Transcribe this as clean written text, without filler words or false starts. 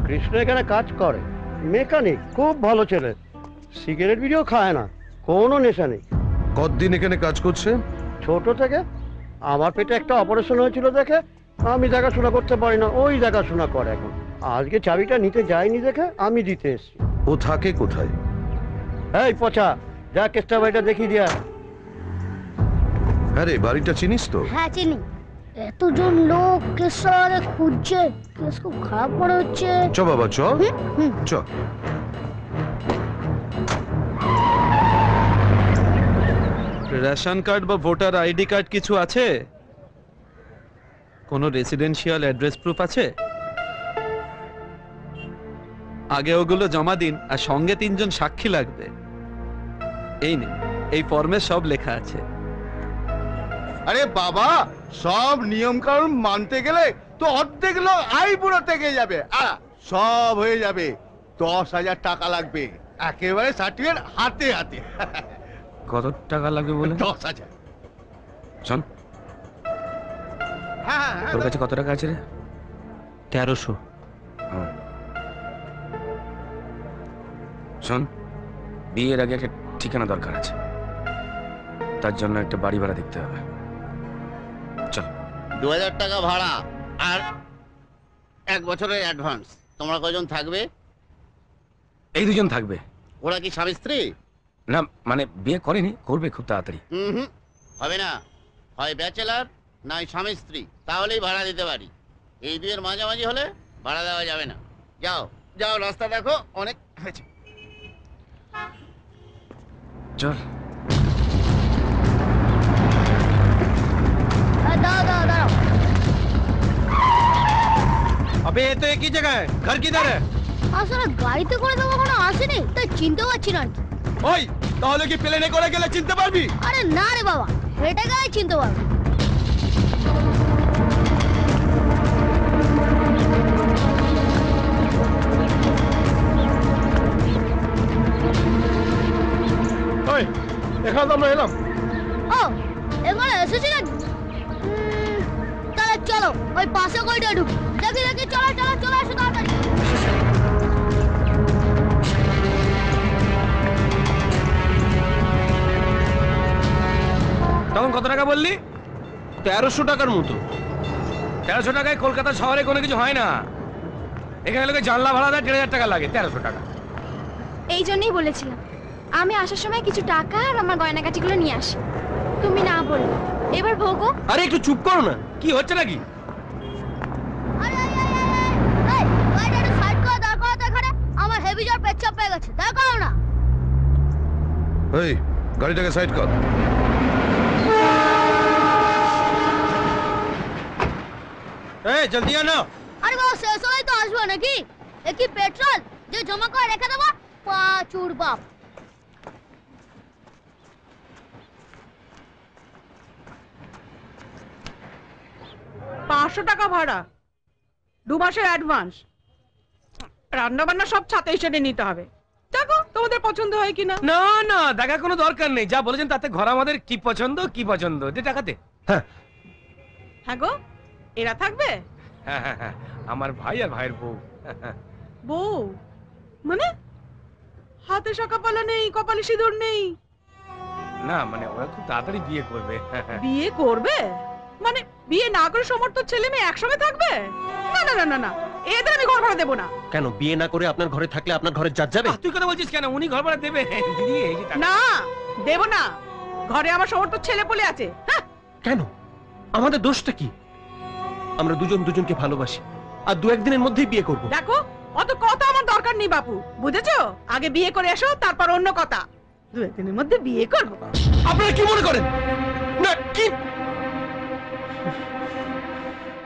কৃষ্ণ এখানে কাজ করে, মেকানিক, খুব ভালো ছেলে। সিগারেট বিড়িও খায় না, কোনো নেশা নেই। কতদিন এখানে কাজ করছে? ছোট থেকে। আমার পেটে একটা অপারেশন হয়েছিল দেখে আমি দেখাশোনা করতে পারি না, ওই দেখাশোনা করে এখন। আজকে চাবিটা নিতে যাইনি দেখে আমি দিতে এসছি। ও থাকে কোথায়? এই পচা, যা কেসটা বাড়িটা দেখিয়ে দিয়া। হ্যাঁ রে, বাড়িটা চিনিস তো? হ্যাঁ চিনি। এতজন লোক কেসটারে খুঁজছে, কেস খুব খারাপ মনে হচ্ছে। চ বাবা চ চ। রেশন কার্ড বা ভোটার আইডি কার্ড কিছু আছে? কোনো রেসিডেন্সিয়াল অ্যাড্রেস প্রুফ আছে? আগে ওগুলো জমা দিন, আর সঙ্গে 3 জন সাক্ষী লাগবে। এই নিন, এই ফর্মে সব লেখা আছে। আরে বাবা, সব নিয়ম কানুন মানতে গেলে তো অর্ধেক লোক আইবুড়ো থেকে যাবে। সব হয়ে যাবে, 10,000 টাকা লাগবে, একেবারে সার্টিফিকেট হাতে হাতে। কত টাকা লাগবে বলে? 10,000। শোন, হ্যাঁ তোর কাছে কত টাকা আছে রে? 1300। শোন, বিয়ের আগে একটা ঠিকানা দরকার আছে, তার জন্য একটা বাড়ি ভাড়া দেখতে হবে। চল। 2,000 টাকা ভাড়া আর 1 বছরের অ্যাডভান্স। তোমরা কয়জন থাকবে? এই 2 জন থাকবে। ওরা কি স্বামী স্ত্রী? না মানে বিয়ে করেনি, করবে খুব তাড়াতাড়ি। হুম, হবে না। হয় ব্যাচেলার নয় স্বামী স্ত্রী, তাহলেই ভাড়া দিতে পারি। এই দুয়ের মাঝামাঝি হলে ভাড়া দেওয়া যাবে না। যাও যাও, রাস্তা দেখো, অনেক হয়েছে। চল। দাও দাও দাও। अबे ये तो एक ही जगह है, घर किधर है? আসলে গাড়িতে করে দেবো, কোনো আসেনি তাই চিনতে পারছি না। ওই তাহলে কি প্লেনে করে গেলে চিনতে পারবি? আরে না রে বাবা, হেঁটে গেলে চিনতে পারবো। ওই, এখানে তো আমরা এলাম। ও, এখানে এসেছি নাকি? তাহলে চলো ওই পাশে কইটা ঢুকি। দেখি দেখি, চলো চলো চলে আসো তাড়াতাড়ি। তখন কত টাকা বললি? 1300 টাকার মতো। 1300 টাকায় কলকাতা শহরে কোনো কিছু হয় না। এখানে লোকে জানলা ভাড়া দেয় 1,500 টাকা লাগে। 1300 টাকা। এই জন্যই বলেছিলাম আমি আসার সময় কিছু টাকা আর আমার গয়নাগাটিগুলো নিয়ে আসি। তুমি না বললে, এবার ভোগো। আরে একটু চুপ করো না, কি হচ্ছে নাকি? আরে এই গাড়িটা একটু সাইড করে দাঁড় করাতে এখানে। আমার হেভি জ্বর, পেচ্ছাপ পেয়ে গেছে, দেখাও না। এই গাড়িটাকে সাইড কর। এই জলদি আনো। আরে বাবা, শেষ হলেই তো আসবো নাকি? এ কি পেট্রোল যে জমা করে রেখে দেবো? পাচুর বাপ। টাকা ভাড়া, 2 মাসের অ্যাডভান্স, রান্না বান্না সব ছাতে এসে নিতে হবে। দেখো তোমাদের পছন্দ হয় কিনা। না না, দেখা কোনো দরকার নেই। যা বলেছেন তাতে ঘর আমাদের কি পছন্দ কি পছন্দ। দে টাকা দে। হ্যাঁ গো, এরা থাকবে? হ্যাঁ হ্যাঁ হ্যাঁ, আমার ভাই আর ভাইয়ের বউ। বউ মানে? হাতে কপালা নেই, কপালে সিঁদুর নেই। না মানে ওরা খুব তাড়াতাড়ি বিয়ে করবে। বিয়ে করবে মানে বিয়ে না করে সমর্থ ছেলে মেয়ে একসঙ্গে থাকবে? না না না না না, এদের আমি ঘর ভাড়া দেবো না। কেন, বিয়ে না করে আপনার ঘরে থাকলে আপনার ঘরে জাত যাবে? তুই কথা বলছিস কেন? উনি ঘর ভাড়া দেবে। দিদি এই যে টাকা। না দেব না, ঘরে আমার সমর্থ ছেলে পলে আছে। হ্যাঁ, কেন, আমাদের দোষটা কি? আমরা দুজন দুজনকে ভালোবাসি, আর 2-1 দিনের মধ্যেই বিয়ে করব। দেখো অত কথা আমার দরকার নেই বাপু, বুঝেছো? আগে বিয়ে করে এসো, তারপর অন্য কথা। 2-1 দিনের মধ্যে বিয়ে করবো। আপনারা কি মনে করেন? না কি